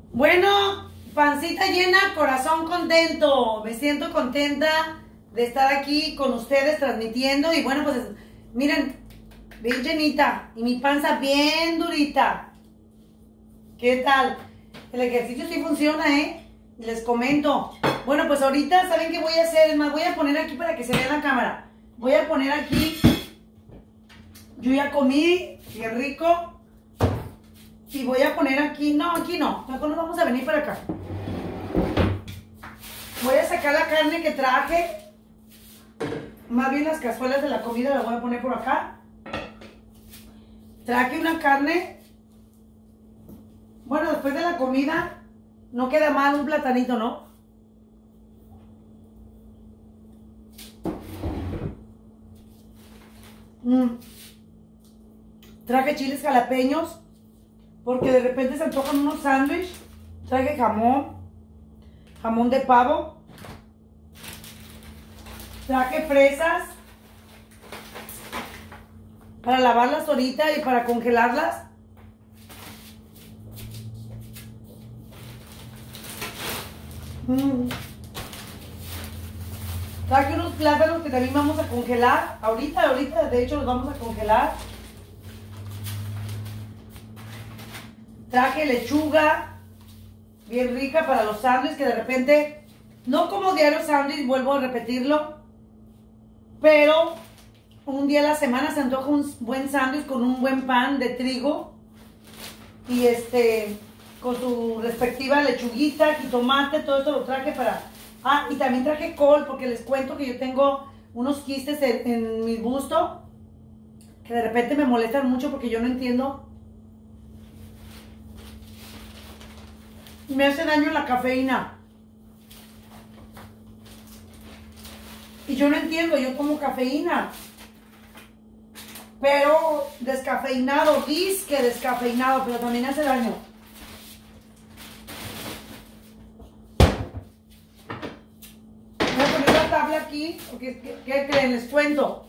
Bueno, pancita llena, corazón contento. Me siento contenta de estar aquí con ustedes transmitiendo. Y bueno, pues miren, bien llenita y mi panza bien durita. ¿Qué tal? El ejercicio sí funciona, ¿eh? Les comento. Bueno, pues ahorita, ¿saben qué voy a hacer? Es más, voy a poner aquí para que se vea la cámara. Voy a poner aquí. Yo ya comí, bien rico. Y voy a poner aquí, no, aquí no. Mejor nos vamos a venir para acá. Voy a sacar la carne que traje. Más bien las cazuelas de la comida las voy a poner por acá. Traje una carne. Bueno, después de la comida, no queda mal un platanito, ¿no? Traje chiles jalapeños, porque de repente se antojan unos sándwiches. Traje jamón de pavo. Traje fresas para lavarlas ahorita y para congelarlas. Traje unos plátanos que también vamos a congelar. Ahorita, de hecho los vamos a congelar. Traje lechuga, bien rica para los sándwiches, que de repente, no como diario sándwich, vuelvo a repetirlo, pero un día a la semana se antoja un buen sándwich con un buen pan de trigo y con su respectiva lechuguita, jitomate, todo esto lo traje para... Ah, y también traje col, porque les cuento que yo tengo unos quistes en mi busto que de repente me molestan mucho porque yo no entiendo. Me hace daño la cafeína. Y yo no entiendo, yo tomo cafeína. Pero descafeinado, disque descafeinado, pero también hace daño. Voy a poner la tabla aquí, porque ¿qué creen? Les cuento.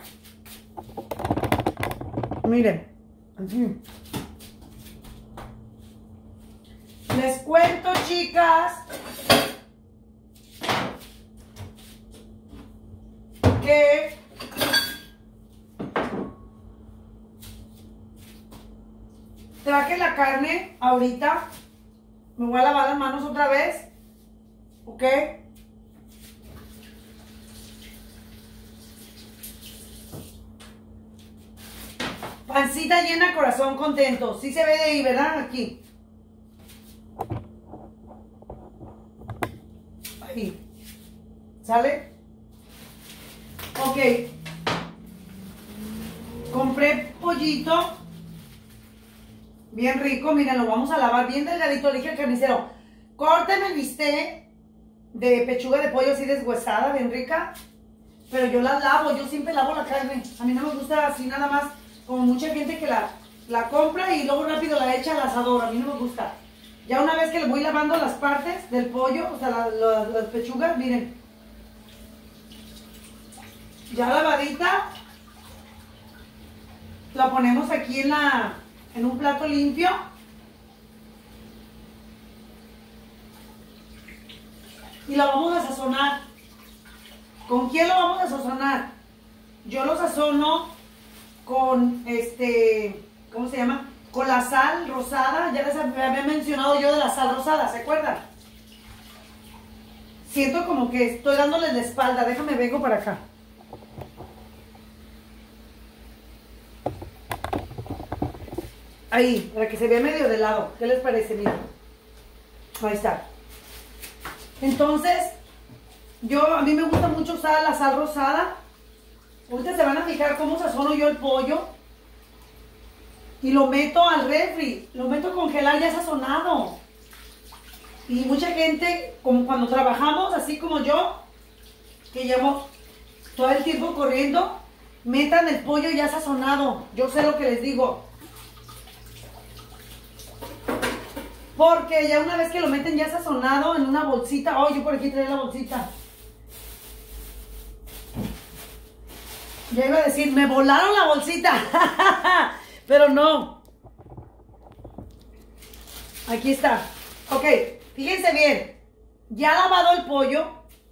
Miren, así. Les cuento, chicas, que traje la carne ahorita. Me voy a lavar las manos otra vez. ¿Ok? Pancita llena, corazón contento. Sí se ve de ahí, ¿verdad? Aquí. Ahí. ¿Sale? Ok. Compré pollito. Bien rico. Miren, lo vamos a lavar bien delgadito. Le dije al carnicero, córteme el bistec de pechuga de pollo así deshuesada, bien rica. Pero yo las lavo. Yo siempre lavo la carne. A mí no me gusta así nada más. Como mucha gente que la compra y luego rápido la echa al asador. A mí no me gusta. Ya una vez que le voy lavando las partes del pollo, o sea, las pechugas, miren. Ya lavadita. La ponemos aquí en un plato limpio. Y la vamos a sazonar. ¿Con quién lo vamos a sazonar? Yo lo sazono con ¿cómo se llama? Con la sal rosada. Ya les había mencionado yo de la sal rosada, ¿se acuerdan? Siento como que estoy dándoles la espalda. Déjame, vengo para acá. Ahí, para que se vea medio de lado. ¿Qué les parece? Miren. Ahí está. Entonces, a mí me gusta mucho usar la sal rosada. Ahorita se van a fijar cómo sazono yo el pollo. Y lo meto al refri. Lo meto a congelar ya sazonado. Y mucha gente, como cuando trabajamos, así como yo, que llevo todo el tiempo corriendo, metan el pollo ya sazonado. Yo sé lo que les digo. Porque ya una vez que lo meten ya sazonado en una bolsita. Oh, yo por aquí traía la bolsita. Ya iba a decir, me volaron la bolsita. Pero no. Aquí está. Ok, fíjense bien. Ya lavado el pollo,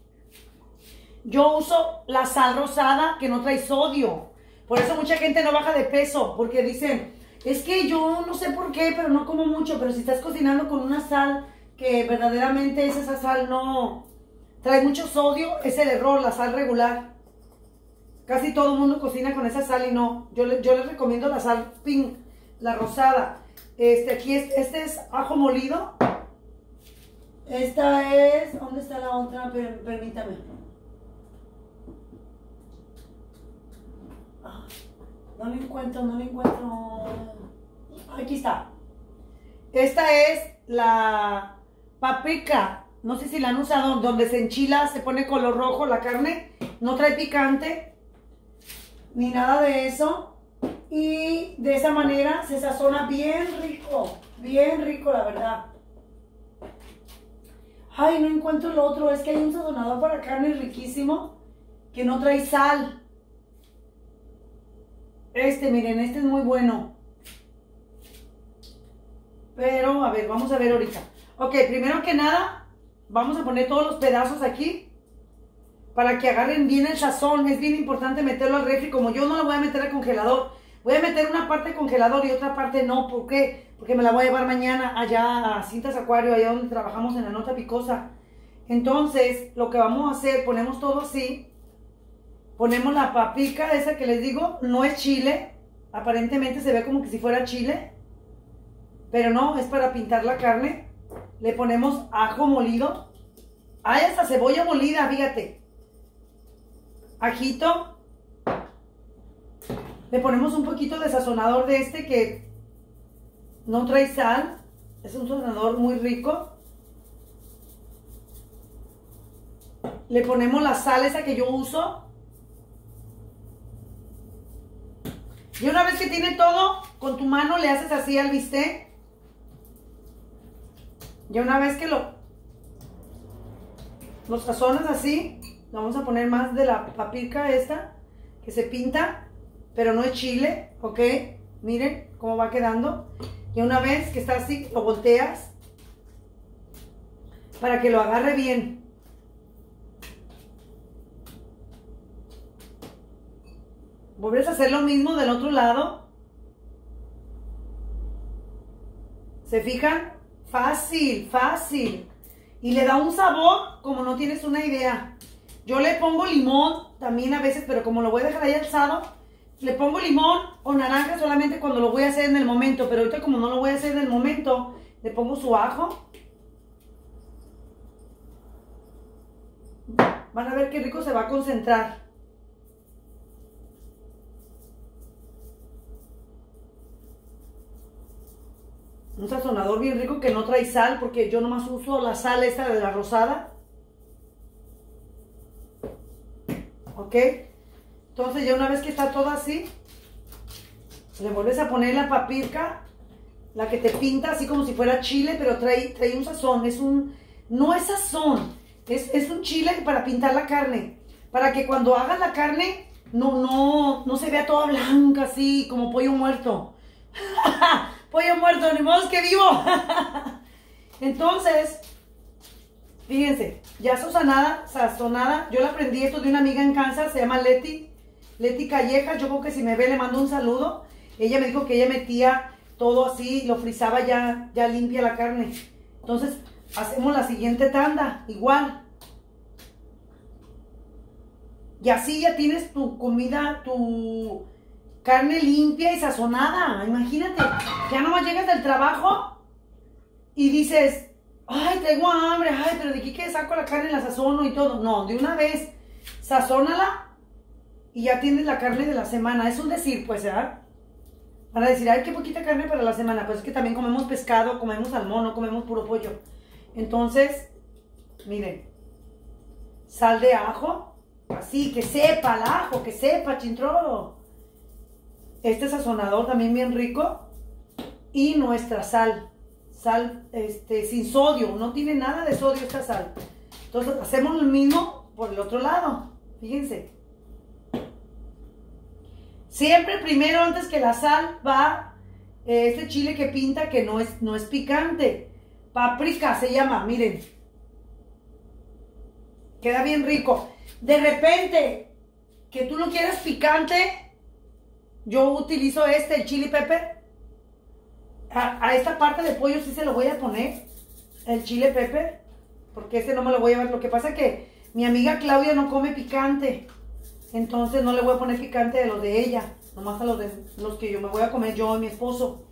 yo uso la sal rosada que no trae sodio. Por eso mucha gente no baja de peso, porque dicen, es que yo no sé por qué, pero no como mucho. Pero si estás cocinando con una sal que verdaderamente es esa sal no trae mucho sodio, es el error, la sal regular. Casi todo el mundo cocina con esa sal y no. Yo les recomiendo la sal pink, la rosada. Aquí este es ajo molido. Esta es, ¿dónde está la otra? Permítame. No la encuentro, no la encuentro. Aquí está. Esta es la paprika. No sé si la han usado, donde se enchila, se pone color rojo la carne. No trae picante, ni nada de eso. Y de esa manera se sazona bien rico, la verdad. Ay, no encuentro el otro. Es que hay un sazonador para carne riquísimo que no trae sal. Miren, este es muy bueno. Pero, a ver, vamos a ver ahorita. Ok, primero que nada, vamos a poner todos los pedazos aquí para que agarren bien el sazón. Es bien importante meterlo al refri. Como yo no lo voy a meter al congelador, voy a meter una parte al congelador y otra parte no. ¿Por qué? Porque me la voy a llevar mañana allá a Cintas Acuario, allá donde trabajamos en la Nota Picosa. Entonces, lo que vamos a hacer, ponemos todo así. Ponemos la paprika, esa que les digo, no es chile. Aparentemente se ve como que si fuera chile. Pero no, es para pintar la carne. Le ponemos ajo molido. Hay hasta cebolla molida, fíjate. Ajito. Le ponemos un poquito de sazonador de que no trae sal. Es un sazonador muy rico. Le ponemos la sal esa que yo uso. Y una vez que tiene todo, con tu mano le haces así al bistec. Y una vez que lo sazonas así, le vamos a poner más de la paprika esta, que se pinta, pero no es chile, ¿ok? Miren cómo va quedando. Y una vez que está así, lo volteas para que lo agarre bien. Vuelves a hacer lo mismo del otro lado. ¿Se fijan? Fácil, fácil. Y le da un sabor como no tienes una idea. Yo le pongo limón también a veces, pero como lo voy a dejar ahí alzado, le pongo limón o naranja solamente cuando lo voy a hacer en el momento. Pero ahorita como no lo voy a hacer en el momento, le pongo su ajo. Van a ver qué rico se va a concentrar. Un sazonador bien rico que no trae sal, porque yo nomás uso la sal esta de la rosada. ¿Ok? Entonces ya una vez que está todo así, le vuelves a poner la paprika, la que te pinta así como si fuera chile, pero trae un sazón. No es sazón, es un chile para pintar la carne. Para que cuando hagas la carne no se vea toda blanca así como pollo muerto. Pollo muerto, ni modo que vivo. Entonces, fíjense, ya sazonada. Yo la aprendí esto de una amiga en Kansas, se llama Leti Callejas. Yo creo que si me ve le mando un saludo. Ella me dijo que ella metía todo así, lo frizaba ya limpia la carne. Entonces, hacemos la siguiente tanda, igual. Y así ya tienes tu comida, tu carne limpia y sazonada. Imagínate, ya nomás llegas del trabajo y dices, ay, tengo hambre, ay, pero de aquí que saco la carne, la sazono y todo. No, de una vez, sazónala y ya tienes la carne de la semana. Es un decir, pues, ¿verdad? Van a decir, ay, qué poquita carne para la semana. Pues es que también comemos pescado, comemos salmón, no comemos puro pollo. Entonces, miren, sal de ajo, así, que sepa el ajo, que sepa, chintrolo. Este sazonador también bien rico. Y nuestra sal sin sodio, no tiene nada de sodio esta sal. Entonces hacemos lo mismo por el otro lado, fíjense. Siempre primero, antes que la sal, va este chile que pinta, que no es picante. Paprika se llama, miren. Queda bien rico. De repente, que tú lo quieras picante, yo utilizo el chili pepper. A esta parte de pollo sí se lo voy a poner, el chili pepper, porque no me lo voy a llevar. Lo que pasa es que mi amiga Claudia no come picante, entonces no le voy a poner picante de los de ella, nomás a los que yo me voy a comer yo y mi esposo.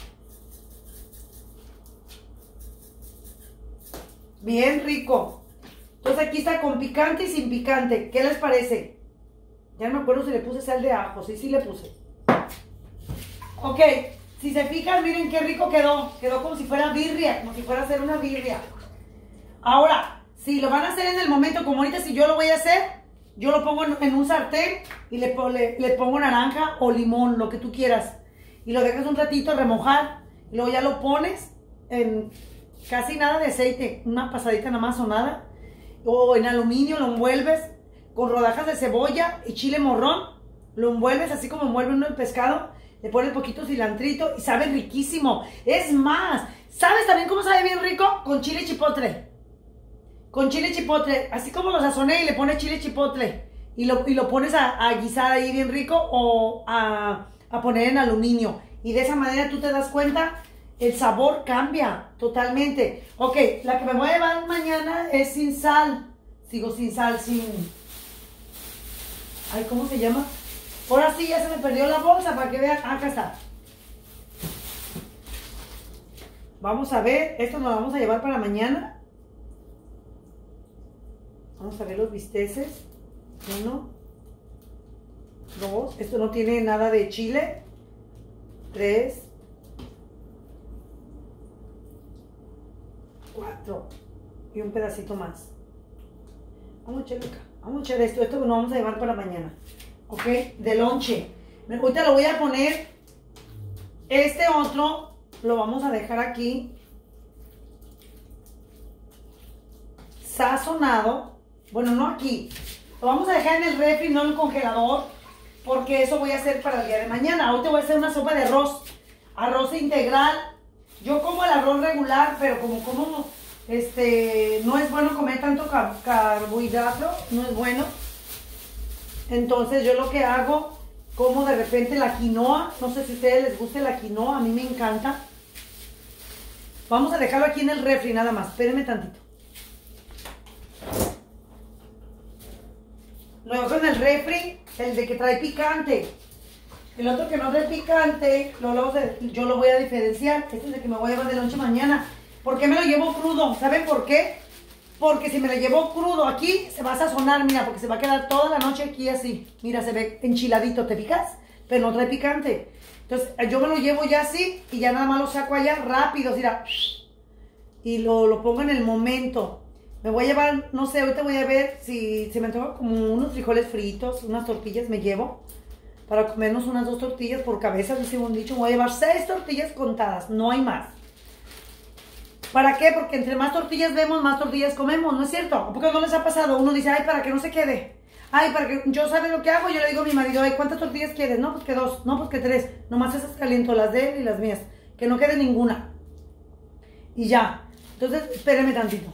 Bien rico. Entonces aquí está con picante y sin picante. ¿Qué les parece? Ya no me acuerdo si le puse sal de ajo. Sí le puse. Ok, si se fijan, miren qué rico quedó. Quedó como si fuera birria, como si fuera a hacer una birria. Ahora, si lo van a hacer en el momento, como ahorita si yo lo voy a hacer, yo lo pongo en un sartén y le pongo naranja o limón, lo que tú quieras. Y lo dejas un ratito remojar. Y luego ya lo pones en casi nada de aceite, una pasadita nada más o nada. O en aluminio lo envuelves con rodajas de cebolla y chile morrón. Lo envuelves así como envuelve uno el pescado. Le pones poquito cilantrito y sabe riquísimo. Es más, ¿sabes también cómo sabe bien rico? Con chile chipotle. Con chile chipotle, así como lo sazoné y le pones chile chipotle. Y lo pones a guisar ahí bien rico o a poner en aluminio. Y de esa manera tú te das cuenta, el sabor cambia totalmente. Ok, la que me voy a llevar mañana es sin sal. Sigo sin sal, Ay, ¿cómo se llama? Ahora sí ya se me perdió la bolsa para que vean. Acá está. Vamos a ver, esto nos lo vamos a llevar para mañana. Vamos a ver los bisteces. 1, 2. Esto no tiene nada de chile. 3, 4. Y un pedacito más. Vamos a echarle acá. Vamos a echar esto. Esto lo vamos a llevar para mañana. Ok, de lonche. Ahorita lo voy a poner. Este otro lo vamos a dejar aquí. Sazonado. Bueno, no aquí. Lo vamos a dejar en el refri, no en el congelador. Porque eso voy a hacer para el día de mañana. Ahorita voy a hacer una sopa de arroz. Arroz integral. Yo como el arroz regular, pero como no es bueno comer tanto carbohidrato. No es bueno. Entonces yo lo que hago, como de repente la quinoa. No sé si a ustedes les guste la quinoa. A mí me encanta. Vamos a dejarlo aquí en el refri nada más. Espérenme tantito. Lo dejo en el refri, el de que trae picante. El otro que no trae picante, yo lo voy a diferenciar. Este es el que me voy a llevar de lonche mañana. ¿Por qué me lo llevo crudo? ¿Saben por qué? Porque si me lo llevo crudo aquí, se va a sazonar, mira, porque se va a quedar toda la noche aquí así. Mira, se ve enchiladito, ¿te fijas? Pero no trae picante. Entonces, yo me lo llevo ya así y ya nada más lo saco allá rápido, mira. Y lo pongo en el momento. Me voy a llevar, no sé, ahorita voy a ver si se me antoja como unos frijoles fritos, unas tortillas me llevo. Para comernos unas 2 tortillas por cabeza, dice un dicho. Me voy a llevar 6 tortillas contadas, no hay más. ¿Para qué? Porque entre más tortillas vemos, más tortillas comemos, ¿no es cierto? Porque no les ha pasado. Uno dice, ay, para que no se quede. Ay, para que yo sabe lo que hago. Yo le digo a mi marido, ay, ¿cuántas tortillas quieres? No, pues que 2, no, pues que 3. Nomás esas caliento, las de él y las mías. Que no quede ninguna. Y ya. Entonces, espérenme tantito.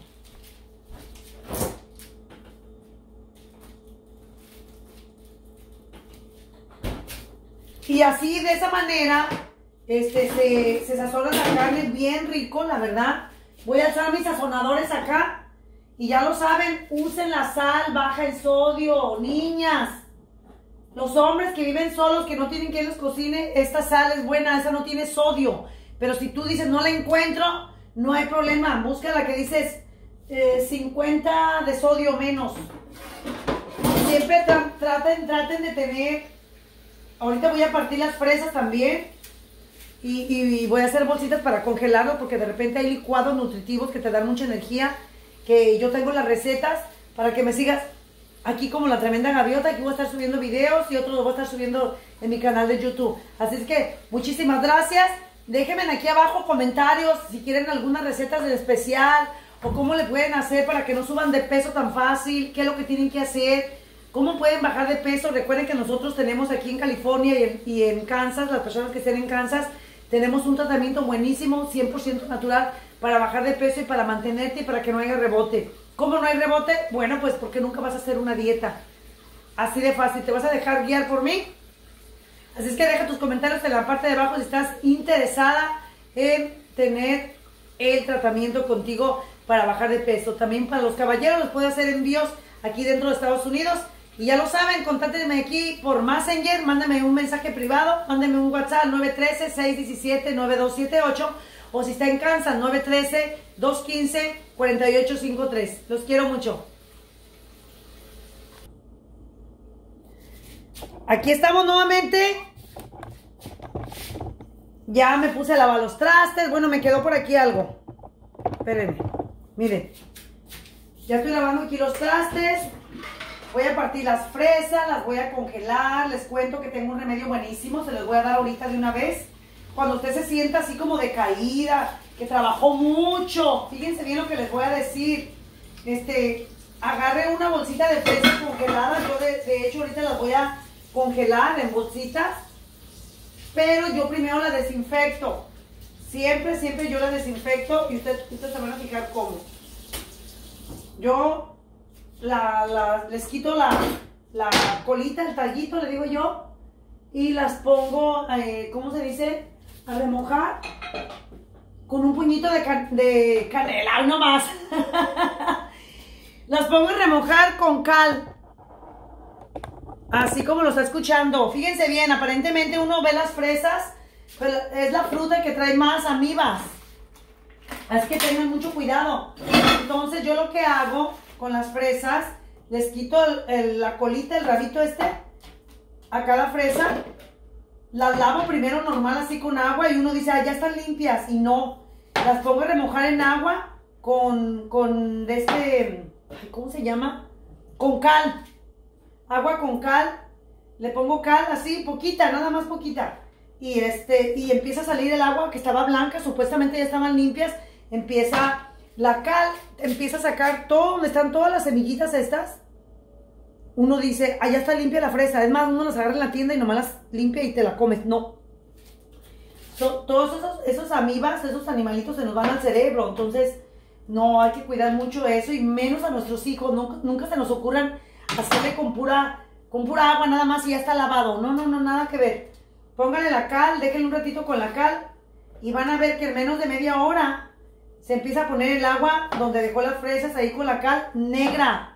Y así, de esa manera, se sazona la carne bien rico, la verdad. Voy a alzar mis sazonadores acá. Y ya lo saben, usen la sal, baja el sodio, niñas. Los hombres que viven solos, que no tienen quien les cocine, esta sal es buena, esa no tiene sodio. Pero si tú dices, no la encuentro, no hay problema. Busca la que dices 50 de sodio menos. Siempre traten de tener... Ahorita voy a partir las fresas también y voy a hacer bolsitas para congelarlo porque de repente hay licuados nutritivos que te dan mucha energía, que yo tengo las recetas para que me sigas aquí como la tremenda gaviota. Aquí voy a estar subiendo videos y otros los voy a estar subiendo en mi canal de YouTube. Así es que muchísimas gracias. Déjenme aquí abajo comentarios si quieren algunas recetas en especial o cómo le pueden hacer para que no suban de peso tan fácil, qué es lo que tienen que hacer. ¿Cómo pueden bajar de peso? Recuerden que nosotros tenemos aquí en California y en Kansas, las personas que estén en Kansas, Tenemos un tratamiento buenísimo, 100% natural, para bajar de peso y para mantenerte y para que no haya rebote. ¿Cómo no hay rebote? Bueno, pues porque nunca vas a hacer una dieta. Así de fácil. ¿Te vas a dejar guiar por mí? Así es que deja tus comentarios en la parte de abajo si estás interesada en tener el tratamiento contigo para bajar de peso. También para los caballeros les puedo hacer envíos aquí dentro de Estados Unidos. Y ya lo saben, contáctenme aquí por Messenger, mándame un mensaje privado, mándame un WhatsApp 913-617-9278 o si está en Kansas 913-215-4853. Los quiero mucho. Aquí estamos nuevamente. Ya me puse a lavar los trastes. Bueno, me quedó por aquí algo. Espérenme. Miren. Ya estoy lavando aquí los trastes. Voy a partir las fresas, las voy a congelar. Les cuento que tengo un remedio buenísimo. Se los voy a dar ahorita de una vez. Cuando usted se sienta así como decaída, que trabajó mucho. Fíjense bien lo que les voy a decir. Agarre una bolsita de fresas congeladas. Yo de hecho ahorita las voy a congelar en bolsitas, pero yo primero la desinfecto. Siempre yo la desinfecto y ustedes se van a fijar cómo. Yo les quito la colita, el tallito, le digo yo, y las pongo, ¿cómo se dice? A remojar con un puñito de canela, no más. Las pongo a remojar con cal. Así como lo está escuchando. Fíjense bien, aparentemente uno ve las fresas, pero es la fruta que trae más amibas. Así que tengan mucho cuidado. Entonces yo lo que hago con las fresas, les quito la colita, el rabito acá la fresa, las lavo primero normal así con agua y uno dice, ah, ya están limpias. Y no, las pongo a remojar en agua con ¿cómo se llama? Con cal. Agua con cal, le pongo cal así, poquita, nada más poquita. Y empieza a salir el agua que estaba blanca, supuestamente ya estaban limpias. Empieza la cal, empieza a sacar todo, donde están todas las semillitas estas. Uno dice, ah, ya está limpia la fresa. Es más, uno las agarra en la tienda y nomás las limpia y te la comes. No. Todos esos amibas, esos animalitos se nos van al cerebro. Entonces, no, hay que cuidar mucho eso y menos a nuestros hijos. Nunca se nos ocurran hacerle con pura agua nada más y ya está lavado. No, nada que ver. Pónganle la cal, déjenle un ratito con la cal y van a ver que en menos de media hora se empieza a poner el agua donde dejó las fresas ahí con la cal negra,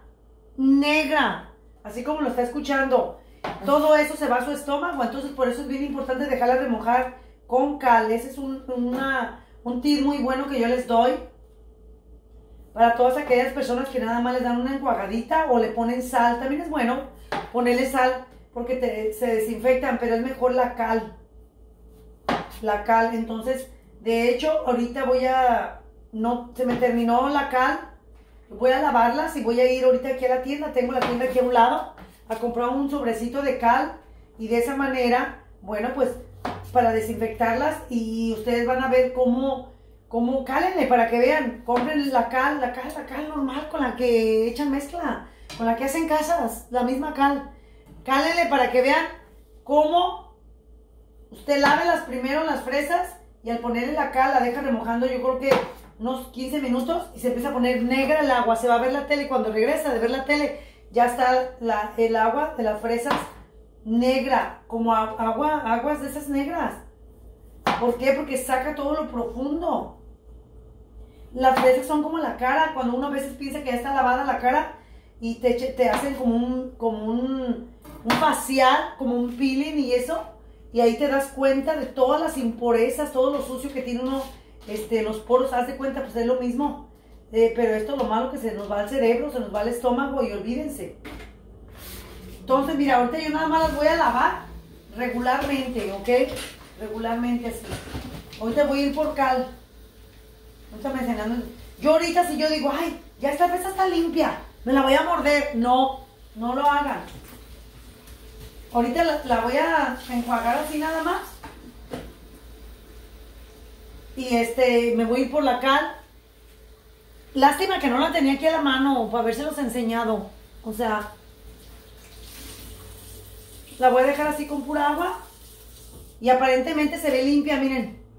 así como lo está escuchando. Todo eso se va a su estómago, entonces por eso es bien importante dejarla remojar con cal. Ese es un tip muy bueno que yo les doy. Para todas aquellas personas que nada más les dan una enjuagadita o le ponen sal, también es bueno ponerle sal porque se desinfectan, pero es mejor la cal. La cal, entonces, de hecho, ahorita se me terminó la cal, voy a lavarlas y voy a ir ahorita aquí a la tienda, tengo la tienda aquí a un lado, a comprar un sobrecito de cal y de esa manera, bueno, pues, para desinfectarlas y ustedes van a ver cómo cálenle para que vean, compren la cal normal con la que echan mezcla, con la que hacen casas, la misma cal. Cálenle para que vean cómo usted lave primero las fresas y al ponerle la cal la deja remojando yo creo que unos 15 minutos y se empieza a poner negra el agua, se va a ver la tele y cuando regresa de ver la tele ya está el agua de las fresas negra, como aguas de esas negras. ¿Por qué? Porque saca todo lo profundo. Las fresas son como la cara, cuando uno a veces piensa que ya está lavada la cara y te hacen como un facial, como un peeling y eso, y ahí te das cuenta de todas las impurezas, todo lo sucio que tiene uno, los poros, haz de cuenta, pues es lo mismo. Pero esto es lo malo que se nos va al cerebro, se nos va al estómago y olvídense. Entonces, mira, ahorita yo nada más las voy a lavar regularmente, ¿ok? Regularmente así. Ahorita voy a ir por cal. Ahorita me enseñando. Yo ahorita si yo digo, ay, ya esta fresa está limpia, me la voy a morder. No lo hagan. Ahorita la voy a enjuagar así nada más. Y me voy a ir por la cal. Lástima que no la tenía aquí a la mano para habérselos enseñado. O sea, la voy a dejar así con pura agua. Y aparentemente se ve limpia, miren.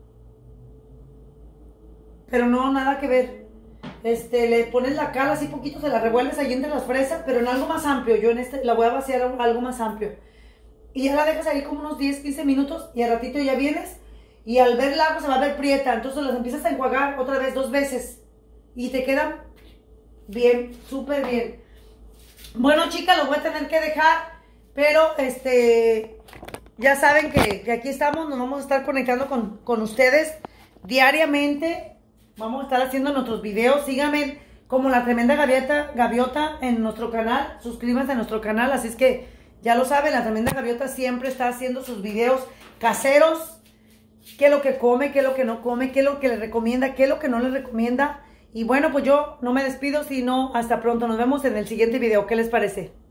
pero no, nada que ver. Le pones la cal así poquito, se la revuelves ahí entre las fresas, pero en algo más amplio. Yo la voy a vaciar a algo más amplio. Y ya la dejas ahí como unos 10, 15 minutos y al ratito ya vienes y al ver el agua se va a ver prieta. Entonces las empiezas a enjuagar otra vez 2 veces y te quedan bien, súper bien. Bueno, chicas, lo voy a tener que dejar, pero ya saben que aquí estamos, nos vamos a estar conectando con ustedes diariamente. Vamos a estar haciendo nuestros videos. Síganme como La Tremenda Gaviota en nuestro canal. Suscríbanse a nuestro canal. Así es que ya lo saben, La Tremenda Gaviota siempre está haciendo sus videos caseros. Qué es lo que come, qué es lo que no come, qué es lo que le recomienda, qué es lo que no le recomienda. Y bueno, pues yo no me despido, sino hasta pronto. Nos vemos en el siguiente video. ¿Qué les parece?